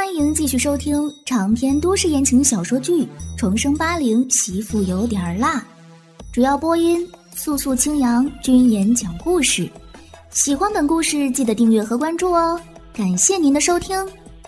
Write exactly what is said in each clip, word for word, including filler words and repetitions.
欢迎继续收听长篇都市言情小说剧《重生八零媳妇有点辣》，主要播音素素清扬，君言讲故事。喜欢本故事记得订阅和关注哦，感谢您的收听。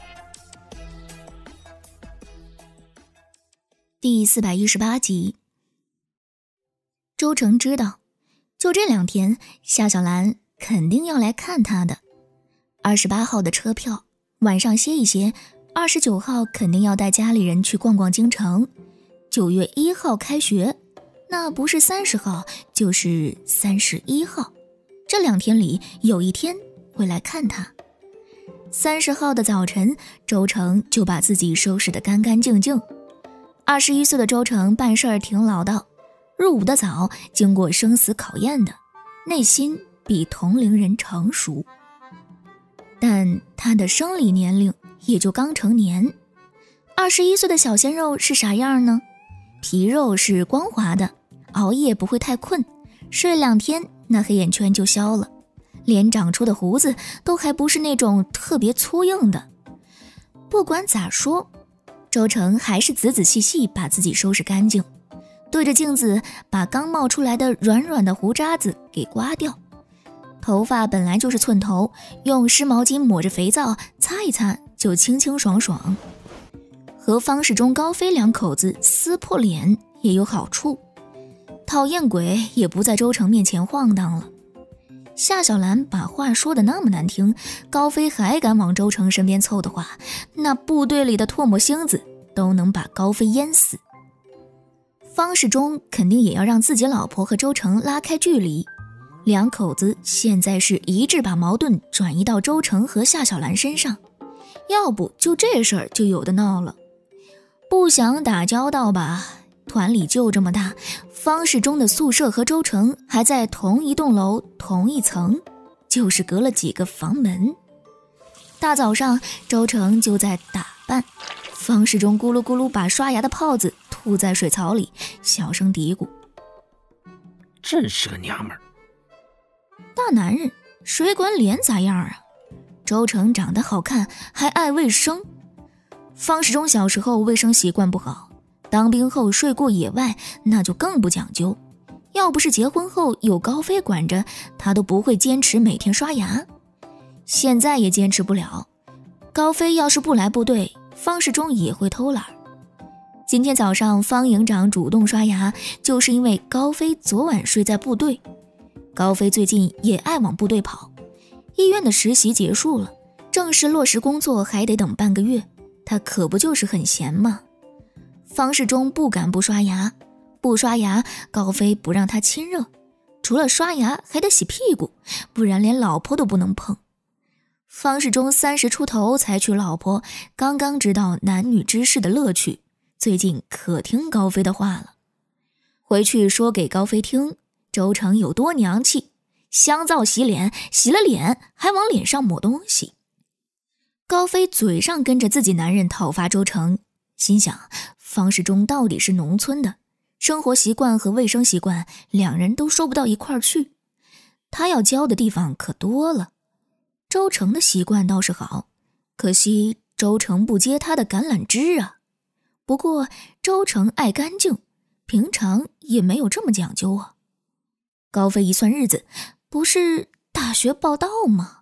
第四百一十八集。周成知道就这两天夏小兰肯定要来看他的。二十八号的车票，晚上歇一歇，二十九号肯定要带家里人去逛逛京城。九月一号开学，那不是三十号就是三十一号，这两天里有一天会来看他。三十号的早晨，周成就把自己收拾得干干净净。二十一岁的周成办事儿挺老道，入伍的早，经过生死考验的，内心比同龄人成熟。但他的生理年龄也就刚成年。二十一岁的小鲜肉是啥样呢？皮肉是光滑的，熬夜不会太困，睡两天那黑眼圈就消了，脸长出的胡子都还不是那种特别粗硬的。不管咋说，周成还是仔仔细细把自己收拾干净，对着镜子把刚冒出来的软软的胡渣子给刮掉。头发本来就是寸头，用湿毛巾抹着肥皂擦一擦就清清爽爽。和方世忠、高飞两口子撕破脸也有好处，讨厌鬼也不在周成面前晃荡了。夏小兰把话说得那么难听，高飞还敢往周成身边凑的话，那部队里的唾沫星子都能把高飞淹死。方世忠肯定也要让自己老婆和周成拉开距离，两口子现在是一致把矛盾转移到周成和夏小兰身上，要不就这事儿就有的闹了。不想打交道吧，团里就这么大，方世忠的宿舍和周成还在同一栋楼同一层，就是隔了几个房门。大早上周成就在打扮，方世忠咕噜咕噜把刷牙的泡子吐在水槽里，小声嘀咕： 真是个娘们儿。 大男人谁管脸咋样啊？周成长得好看还爱卫生。方世忠小时候卫生习惯不好，当兵后睡过野外，那就更不讲究。要不是结婚后有高飞管着，他都不会坚持每天刷牙。现在也坚持不了，高飞要是不来部队，方世忠也会偷懒。今天早上方营长主动刷牙，就是因为高飞昨晚睡在部队。高飞最近也爱往部队跑，医院的实习结束了，正式落实工作还得等半个月，他可不就是很闲吗？方世忠不敢不刷牙，不刷牙高飞不让他亲热，除了刷牙还得洗屁股，不然连老婆都不能碰。方世忠三十出头才娶老婆，刚刚知道男女之事的乐趣，最近可听高飞的话了。回去说给高飞听周成有多娘气，香皂洗脸，洗了脸还往脸上抹东西。高飞嘴上跟着自己男人讨伐周成，心想方世忠到底是农村的，生活习惯和卫生习惯两人都说不到一块儿去，他要教的地方可多了。周成的习惯倒是好，可惜周成不接他的橄榄枝啊。不过周成爱干净，平常也没有这么讲究啊。高飞一算日子，不是大学报到吗？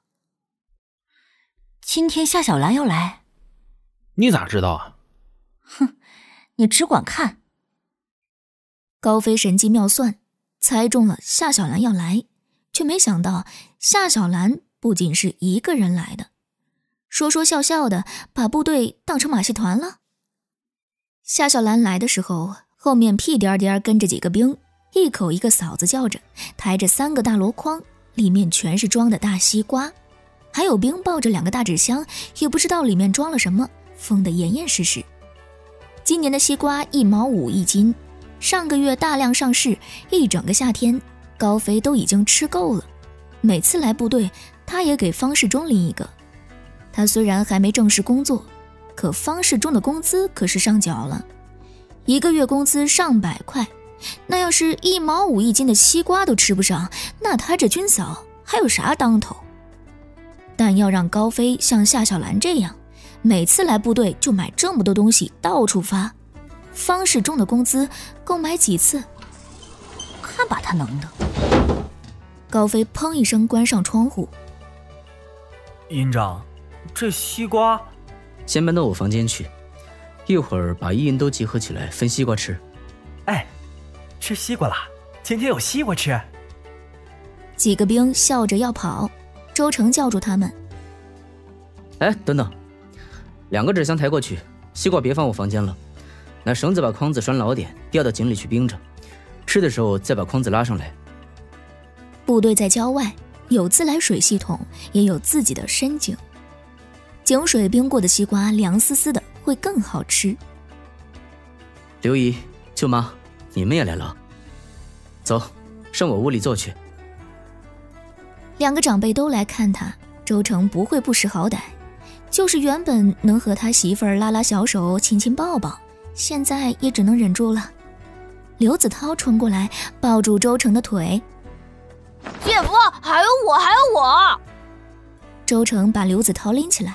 今天夏小兰要来。 你咋知道啊？ 哼，你只管看。 高飞神机妙算，猜中了夏小兰要来，却没想到夏小兰不仅是一个人来的，说说笑笑的把部队当成马戏团了。夏小兰来的时候，后面屁颠颠跟着几个兵，一口一个嫂子叫着，抬着三个大箩筐，里面全是装的大西瓜，还有兵抱着两个大纸箱，也不知道里面装了什么，封得严严实实。今年的西瓜一毛五一斤，上个月大量上市，一整个夏天高飞都已经吃够了。每次来部队，他也给方世忠拎一个。他虽然还没正式工作，可方世忠的工资可是上缴了，一个月工资上百块，那要是一毛五一斤的西瓜都吃不上，那他这军嫂还有啥当头？但要让高飞像夏小兰这样每次来部队就买这么多东西，到处发。方世忠的工资够买几次？ 看把他能的！ 高飞砰一声关上窗户。 营长，这西瓜…… 先搬到我房间去，一会儿把一营都集合起来分西瓜吃。 哎，吃西瓜啦！今天有西瓜吃。 几个兵笑着要跑，周成叫住他们。 哎，等等，两个纸箱抬过去，西瓜别放我房间了，拿绳子把筐子拴牢点，吊到井里去冰着，吃的时候再把筐子拉上来。 部队在郊外，有自来水系统，也有自己的深井，井水冰过的西瓜凉丝丝的，会更好吃。 刘姨、舅妈，你们也来了，走，上我屋里坐去。 两个长辈都来看他，周成不会不识好歹，就是原本能和他媳妇儿拉拉小手、亲亲抱抱，现在也只能忍住了。刘子涛冲过来抱住周成的腿。 姐夫，还有我，还有我！ 周成把刘子涛拎起来。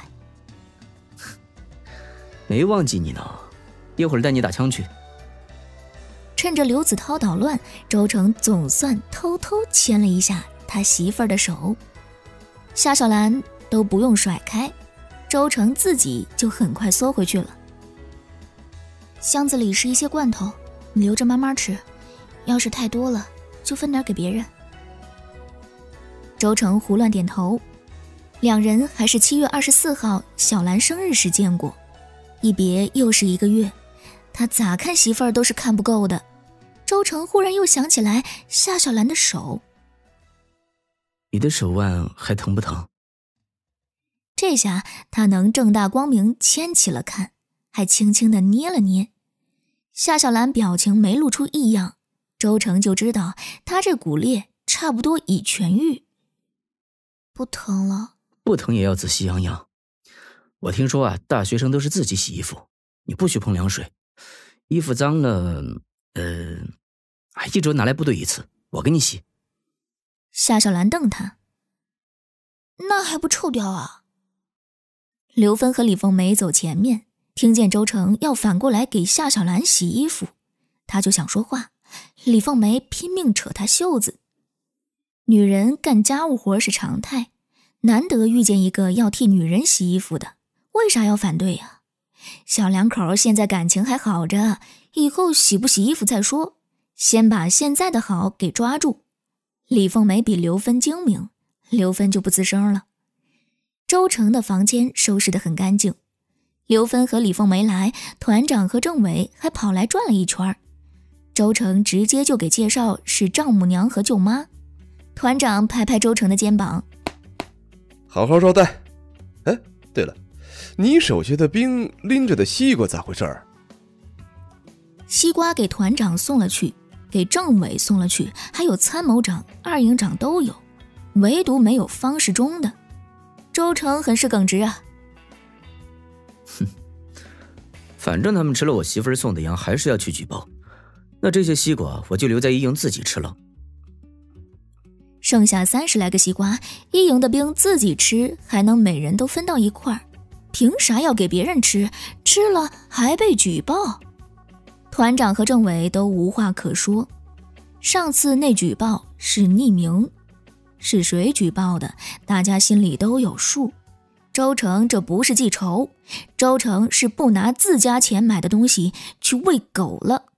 没忘记你呢，一会儿带你打枪去。 趁着刘子涛捣乱，周成总算偷偷牵了一下他媳妇儿的手。夏小兰都不用甩开，周成自己就很快缩回去了。箱子里是一些罐头，你留着慢慢吃，要是太多了就分点给别人。周成胡乱点头。两人还是七月二十四号小兰生日时见过，一别又是一个月，他咋看媳妇儿都是看不够的。周成忽然又想起来夏小兰的手。 你的手腕还疼不疼？ 这下他能正大光明牵起了看，还轻轻地捏了捏。夏小兰表情没露出异样，周成就知道他这骨裂差不多已痊愈。不疼了？ 不疼也要仔细养养。我听说啊，大学生都是自己洗衣服，你不许碰凉水。衣服脏了，呃，一周拿来部队一次，我给你洗。 夏小兰瞪他，那还不臭掉啊？刘芬和李凤梅走前面，听见周成要反过来给夏小兰洗衣服，他就想说话，李凤梅拼命扯他袖子。女人干家务活是常态，难得遇见一个要替女人洗衣服的，为啥要反对呀？小两口现在感情还好着，以后洗不洗衣服再说，先把现在的好给抓住。李凤梅比刘芬精明，刘芬就不吱声了。周成的房间收拾得很干净，刘芬和李凤梅来，团长和政委还跑来转了一圈。周成直接就给介绍是丈母娘和舅妈。团长拍拍周成的肩膀， 好好招待。哎，对了，你手下的兵拎着的西瓜咋回事儿？ 西瓜给团长送了去，给政委送了去，还有参谋长、二营长都有，唯独没有方世忠的。周成很是耿直啊。 哼，反正他们吃了我媳妇儿送的羊，还是要去举报。那这些西瓜我就留在一营自己吃了。 剩下三十来个西瓜，一营的兵自己吃，还能每人都分到一块儿，凭啥要给别人吃？吃了还被举报？团长和政委都无话可说。上次那举报是匿名，是谁举报的，大家心里都有数。周成这不是记仇，周成是不拿自家钱买的东西去喂狗了。